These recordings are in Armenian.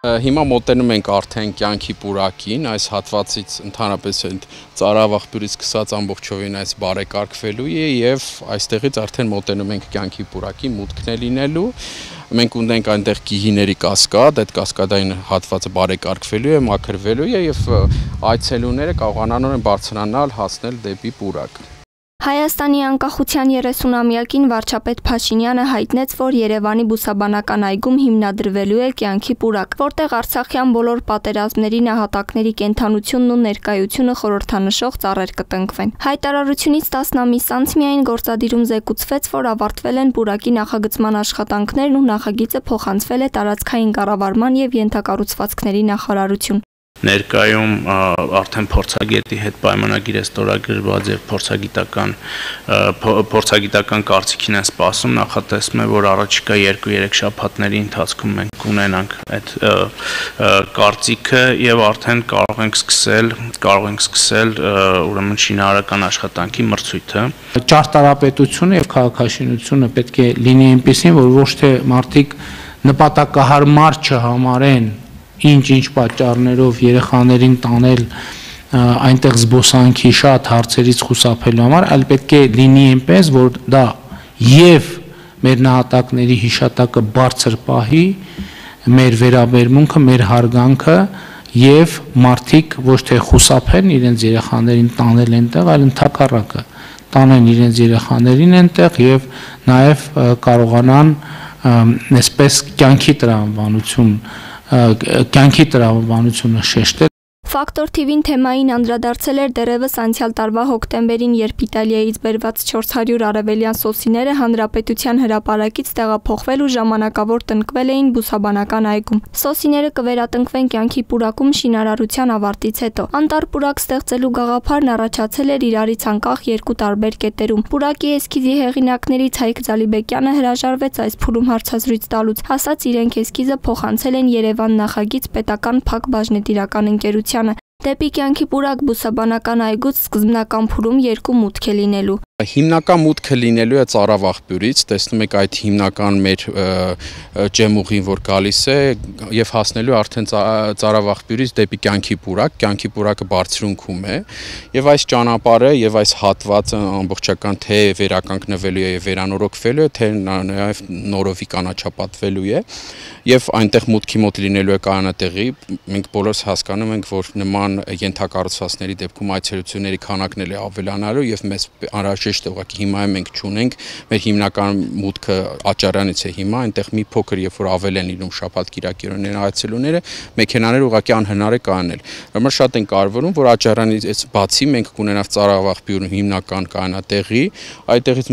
Հիմա մոտենում ենք արդեն կյանքի պուրակին, այս հատվածից ընդհանրապես ծարավաղբյուրից սկսած ամբողջովին այս բարեկարգվելու է եւ այստեղից արդեն մոտենում ենք կյանքի պուրակի մուտքն է լինելու։ Մենք ունենք այնտեղ գիհիների կասկադ, այդ կասկադային հատվածը բարեկարգվելու է, մաքրվելու է եւ այցելուները կարողանալու են բարձրանալ, հասնել դեպի պուրակ։ Հայաստանի անկախության 30-ամյակին վարչապետ Փաշինյանը հայտնեց, որ Երևանի բուսաբանական այգում հիմնադրվելու է կյանքի պուրակ, որտեղ արցախյան բոլոր պատերազմների նահատակների կենդանությունն ու ներկայությունը խորհրդանշող ծառեր կտնկվեն։ Հայտարարությունից 10 ամիս անց միայն գործադիրում զեկուցվեց, որ ավարտվել են պուրակի նախագծման աշխատանքներն ու նախագիծը փոխանցվել է տարածքային կառավարման եւ ենթակառուցվածքների նախարարություն։ Ներկայում արդեն փորձագետի հետ պայմանագիր է ստորագրված եւ փորձագիտական կարծիքին են սպասում, նախատեսվում է, որ առաջիկա 2-3 շաբաթների ընթացքում մենք կունենանք այդ կարծիքը եւ արդեն կարող ենք սկսել ուրեմն շինարարական աշխատանքի մրցույթը։ Ճարտարապետությունը եւ քաղաքաշինությունը պետք է լինի այնպեսին, որ ոչ թե մարդիկ նպատակահարմար չհամարեն ինչ պատճառներով երեխաներին տանել այնտեղ զբոսանքի շատ հարցերից խուսափելու համար, այլ պետք է լինի այնպես, որ դա եւ մեր նահատակների հիշատակը բարձր պահի, մեր վերաբերմունքը, մեր հարգանքը եւ մարդիկ ոչ թե խուսափեն իրենց երեխաներին տանել այնտեղ, այլ ընդհակառակը տանեն իրենց երեխաներին այնտեղ եւ նաեւ կարողանան այսպես կյանքի տրամաբանությունը շեշտել։ Ֆակտոր TV-ին թեմային անդրադարձել էր դեռևս անցյալ տարվա հոկտեմբերին, երբ Իտալիայից բերված 400 արևելյան սոսիները հանրապետության հրապարակից տեղափոխվել ու ժամանակավոր տնկվել էին բուսաբանական այգում։ Սոսիները կվերատնկվեն կյանքի պուրակում շինարարության ավարտից հետո։ Անտառ պուրակ ստեղծելու գաղափարն առաջացել էր իրարից անկախ երկու տարբեր կետերում։ Պուրակի էսքիզի հեղինակներից Հայկ Ձալիբեկյանը հրաժարվեց այս փուլում հարցազրույց տալուց, ասաց իրենք էսքիզը փոխանցել են Երևան նախագիծ պետական փակ բաժնետիրական ընկերության։ Դեպի կյանքի պուրակ բուսաբանական այգուց սկզբնական փուլում երկու մուտք է լինելու։ Հիմնական մուտքը լինելու է ծարավաղբյուրից, տեսնում եք այդ հիմնական մեր ջեմուղին, որ գալիս է եւ հասնելու արդեն ծարավաղբյուրից դեպի կյանքի պուրակը բարձրունքում է եւ այս ճանապարհը եւ այս հատվածը ամբողջական թե վերականգնվելու է եւ վերանորոգվելու է, թե նաեւ նորովի կանաչապատվելու է եւ այնտեղ մուտքի մոտ լինելու է կանատեղի։ Մենք բոլորս հասկանում ենք, որ նման ենթակառուցվածքների դեպքում այցելությունների քանակն էլ է ավելանալու եւ մեզ անհրաժեշտ է ուղղակի հիմա մենք չունենք, մեր հիմնական մուտքը Աճարյանից է հիմա, այնտեղ մի փոքր երբ որ ավել են լինում շաբաթ-կիրակիրոններ այցելուները, մեքենաները ուղղակի անհնար է կանել։ Համար շատ են կարևորում, որ Աճարյանից բացի մենք կունենանք ծարավաղբյուրում հիմնական կանատեղի, այդտեղից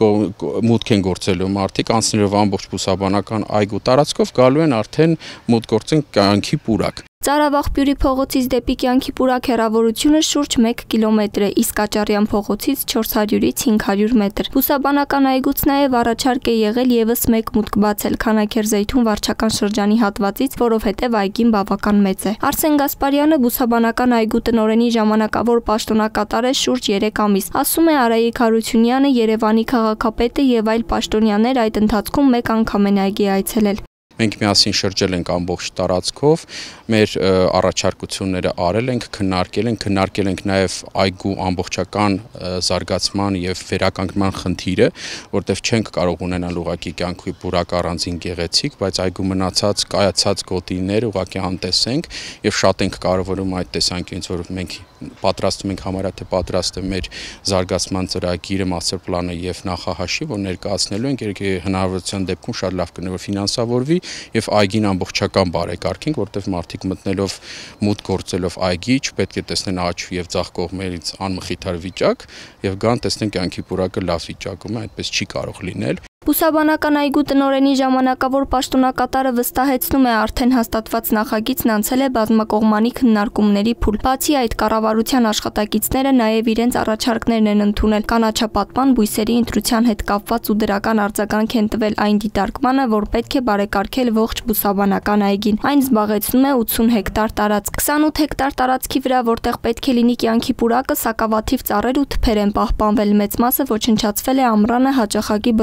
մուտք են գործելու մարդիկ, անցնելով ամբողջ բուսաբանական այգու տարածքով գալու են արդեն մուտք գործեն կյանքի պուրակ։ Ծարավաղբյուրի փողոցից դեպի կյանքի պուրակ հեռավորությունը շուրջ 1 կիլոմետր է, իսկ Աճարյան փողոցից 400-ից 500 մետր։ Բուսաբանական այգուց նաև առաջարկ է եղել եւս մեկ մուտք բացել Քանաքերզեյթուն վարչական շրջանի հատվածից, որովհետև այգին բավական մեծ է։ Արսեն Գասպարյանը բուսաբանական այգու տնօրենի ժամանակավոր պաշտոնակատար է շուրջ 3 ամիս։ Ասում է Արայիկ Հարությունյանը, Երևանի քաղաքապետը եւ այլ պաշտոնյաներ այդ ընթացքում մեկ անգամ են այգի այցելել։ Մենք միասին շրջել ենք ամբողջ տարածքով, մեր առաջարկությունները արել ենք, քննարկել ենք նաև այգու ամբողջական զարգացման եւ վերականգնման խնդիրը, որտեղ չենք կարող ունենալ ուղղակի կյանքի պուրակ առանձին գեղեցիկ, բայց այգու մնացած կայացած գոտիներ ուղղակի անտեսենք եւ շատ ենք կարևորում այդ տեսանկյունից, որ մենք պատրաստում ենք համարյա թե պատրաստ է մեր զարգացման ծրագիրը, master plan-ը եւ նախահաշիվ, որ ներկայացնելու ենք հնարավորության դեպքում շատ լավ կներ որ ֆինանսավորվի եւ այգին ամբողջական բարեկարգենք, որտեղ մարդիկ մտնելով մուտք գործելով այգի չպետք է տեսնեն աճ եւ ձախ կողմերից անմխիթար վիճակ եւ գան տեսնեն կյանքի պուրակը լավ վիճակում է, այդպես չի կարող լինել։ Բուսաբանական այգու տնօրենի ժամանակավոր պաշտոնակատարը վստահեցնում է արդեն հաստատված նախագիծն անցել է բազմակողմանի քննարկումների փուլ։ Բացի այդ, կառավարության աշխատակիցները նաև իրենց առաջարկներն են ընդունել կանաչապատման, բույսերի ընտրության հետ կապված ու դրական արձագանք են տվել այն դիտարկմանը, որ պետք է բարեկարգել ողջ բուսաբանական այգին։ Այն զբաղեցնում է 80 հեկտար տարածք։ 28 հեկտար տարածքի վրա, որտեղ պետք է լինի կյանքի պուրակը, սակավաթիվ ծառեր ու թփեր են պահպանվել, մեծ մասը ոչնչացվել է ամռանը հաճախակի բռնկվող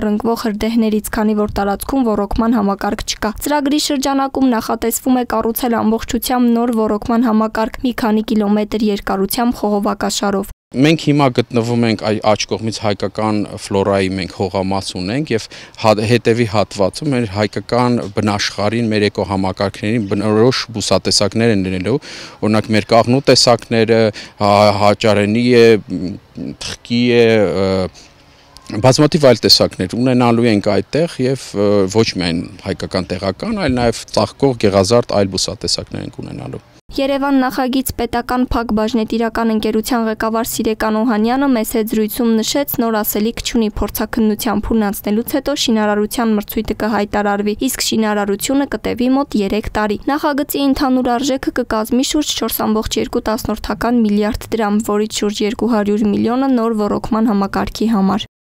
հրդեհներից, քանի որ տարածքում ոռոգման համակարգ չկա։ Ծրագրի շրջանակում նախատեսվում է կառուցել ամբողջությամբ նոր ոռոգման համակարգ մի քանի կիլոմետր երկարությամբ խողովակաշարով։ Մենք հիմա գտնվում ենք աջ կողմից հայկական ֆլորայի մենք հողամաս ունենք եւ հետևի հատվածում մեր հայկական բնաշխարհին մեր էկոհամակարգերին բնորոշ բուսատեսակներ են լինելու, օրինակ մեր կաղնու տեսակները, հաճարենի է, թխկի է, բազմաթիվ այլ տեսակներ ունենալու ենք այդտեղ եւ ոչ միայն հայկական տեղական, այլ նաեւ ծաղկող գեղազարդ այլ բուսատեսակներ ենք ունենալու։ Երևան նախագիծ պետական փակ բաժնետիրական ընկերության ղեկավար Սիրեկան Օհանյանը մեծ հետ զրույցում նշեց, նոր ասելիք չունի, փորձաքննության փուլն անցնելուց հետո շինարարության մրցույթը կհայտարարվի, իսկ շինարարությունը կտևի մոտ 3 տարի։ Նախագծի ընդհանուր արժեքը կկազմի շուրջ 4.2 միլիարդ դրամ, որից շուրջ 200 միլիոնը նոր ոռոգման համակարգի համար։